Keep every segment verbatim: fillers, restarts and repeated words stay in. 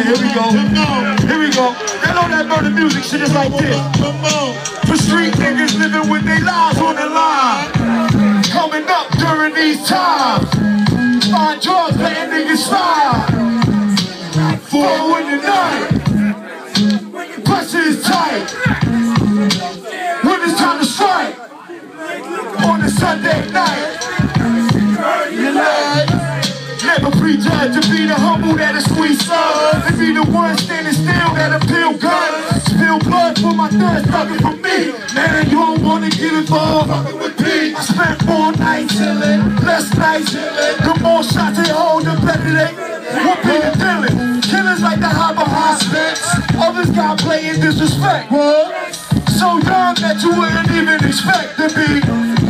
Yeah, here we go. Here we go. They know that murder music shit is like this. For street niggas living with their lives on the line. Coming up during these times. Find drugs, letting niggas slide. Four in the night. Pressure is tight. When it's time to strike. On a Sunday night. You like? Never prejudge to be the humble that'll squeeze sun. To be the one standing still that'll peel guns. Spill blood for my thirst, fucking for me. Man, you don't wanna get involved, fucking with me. I spent more nights chillin', less nights chillin'. The more shots they hold, the better they whooping and dealing. Killers like the high behind specs. Others got blatant disrespect. So young that you wouldn't even expect to be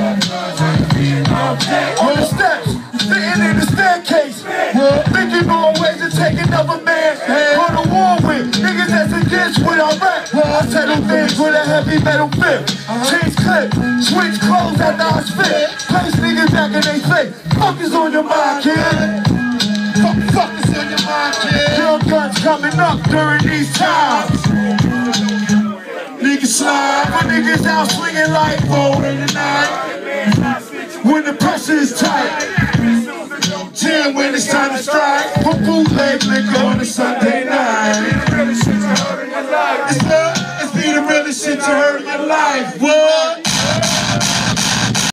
on the steps. Sitting in the staircase, thinking on ways to take another man. Go to war with niggas that's against what I rap. I settle things with a heavy metal fifth. Change clip, switch clothes after I spit. Place niggas back in they face. Fuck is on your mind, kid. Fuck, fuck is on your mind, kid. Young guns coming up during these times. Niggas slide, but niggas out swinging like four in the night. When the pressure is tight. Jam when it's time to strike. Put bootleg liquor on a Sunday night. It's love, it's be the realest shit to hurt your life. What?